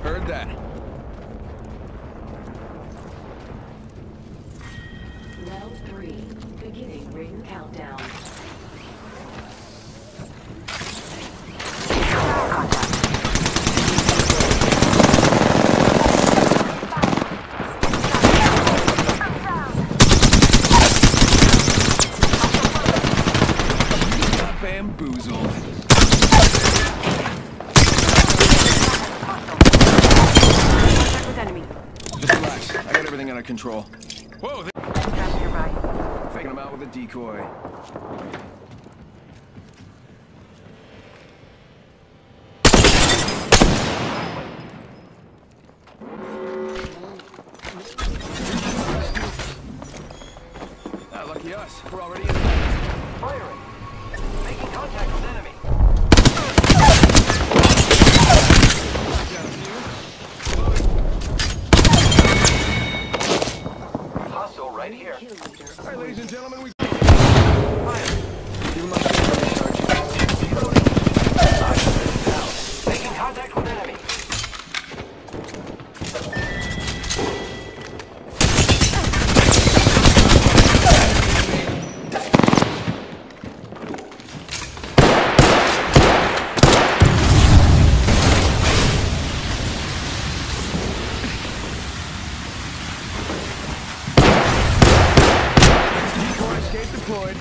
Heard that. Round 3. Beginning ring countdown. Bamboozled. Just relax. I got everything under control. Whoa! Faking him out with a decoy. Ah, lucky us. We're already in. Firing. Making contact with enemy. Hostile right here. All right, ladies and gentlemen, we Fire. give him a Reloading. Down. Making contact with enemy. escape deployed.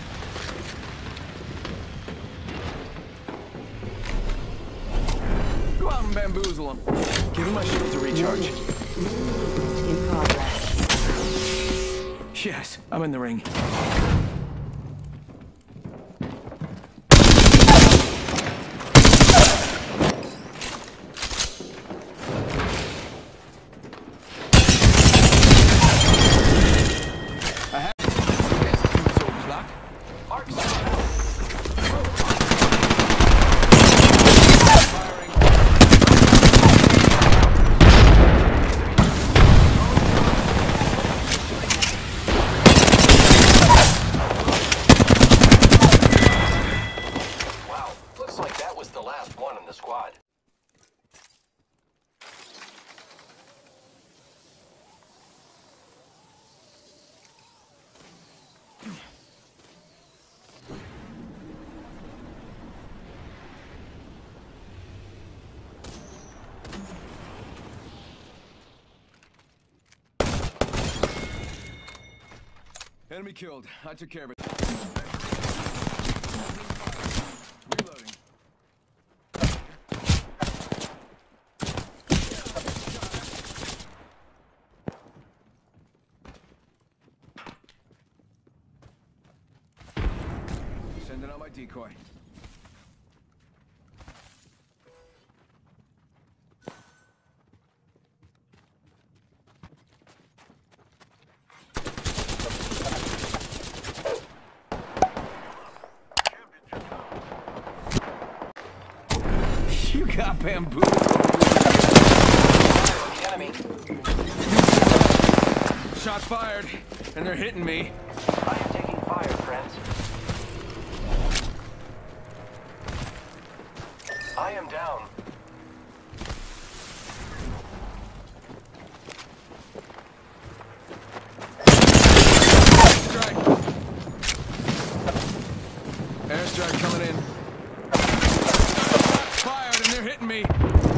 Go out and bamboozle him. Give him my shield to recharge. In progress. Yes, I'm in the ring. Enemy killed. I took care of it. Reloading. Sending out my decoy. You got bamboozled. Enemy. Shot fired, and they're hitting me. I am taking fire, friends. I am down. Strike. Airstrike coming in. Fired, and they're hitting me.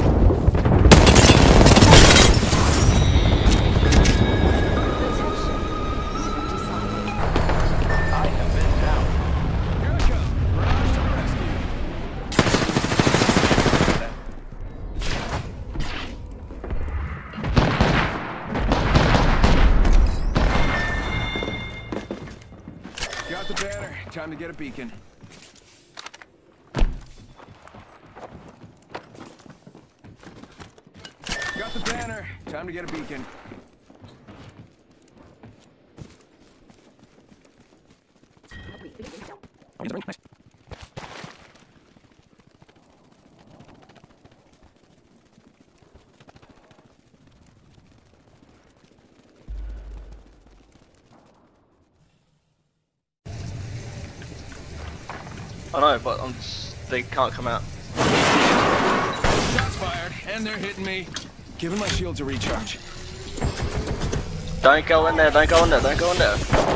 I have been down. Here I come. Mirage to the rescue. Got the banner. Time to get a beacon. Got the banner. Time to get a beacon. I know, but they can't come out. Shots fired, and And they're hitting me. Giving my shields a recharge. Don't go in there, don't go in there, don't go in there.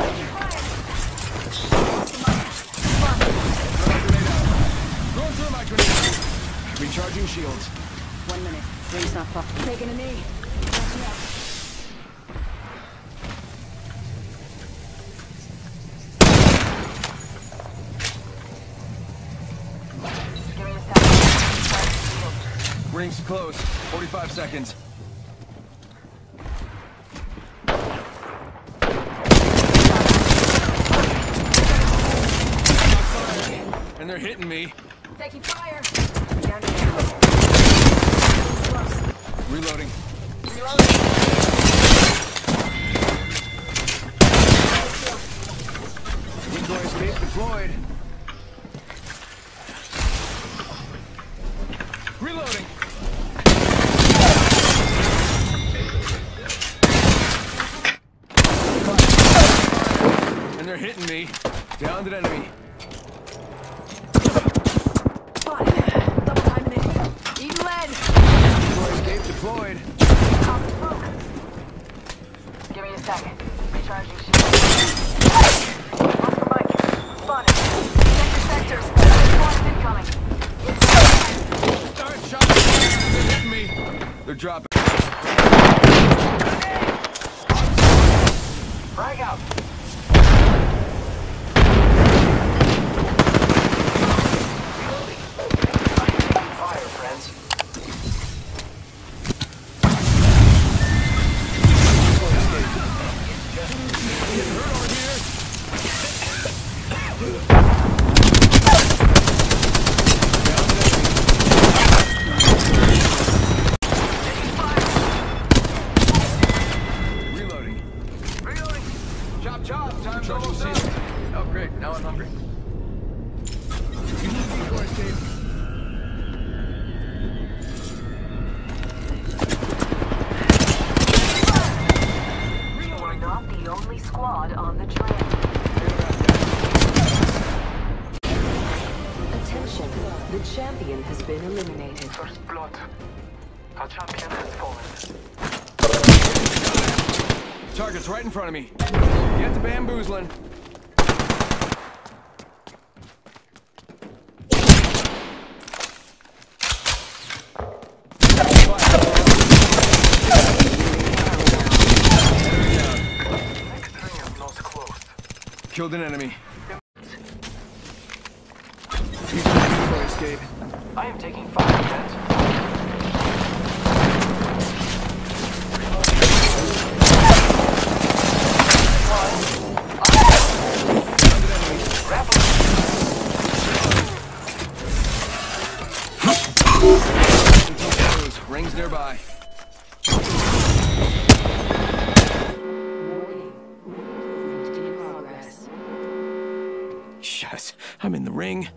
Going through my grenade. Recharging shields. 1 minute. Ring's not far. Taking a knee. Ring's close. 45 seconds. And they're hitting me. Taking fire. Reloading. Window escape deployed. Reloading. And they're hitting me. Downed an enemy. Double timing it. Eating lead. Window escape deployed. Give me a second. Recharging shield. Oscar Mike. Spotted. Check the sectors. Squad's incoming. Alright, shot. They're hitting me. They're dropping. Frag out. Reloading. Fire, friends. Getting hurt over here. Reloading. Reloading. Chop, chop. Time's almost up. Oh, great. Now I'm hungry. Decoy escape. You are not the only squad on the train. Attention. The champion has been eliminated. First blood. Our champion has fallen. Target's right in front of me. Get the bamboozling. Next ring is not closed. Killed an enemy. Decoy escape. I am taking fire, friends. Rings nearby. Warning. Movement in progress. Yes, I'm in the ring.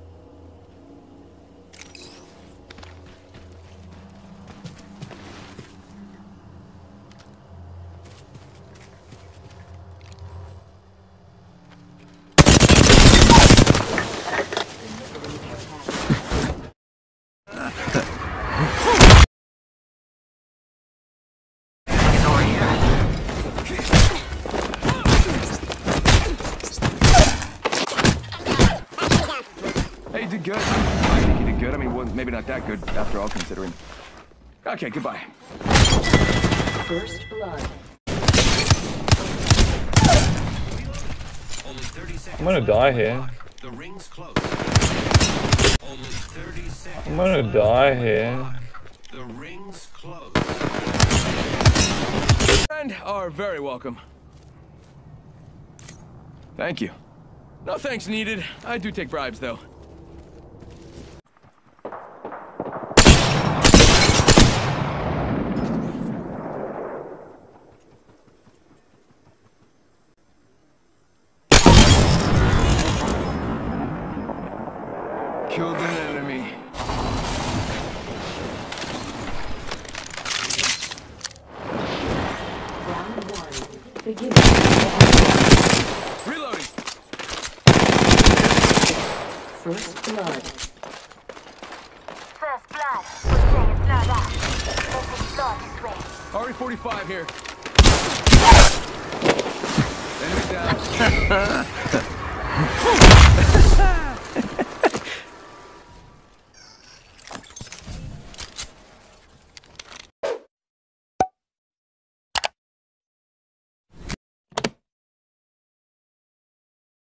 Hey, you did good. I think you did good. I mean, well, maybe not that good after all, considering. Okay, goodbye. First blood. I'm gonna die here. The ring's close. Only 30 seconds. I'm gonna die here. The ring's close. And are very welcome. Thank you. No thanks needed. I do take bribes, though. Killed an enemy. Round one. Begin. Reloading. First blood. First blood. We're saying it's not that. RE-45 here. Enemy down.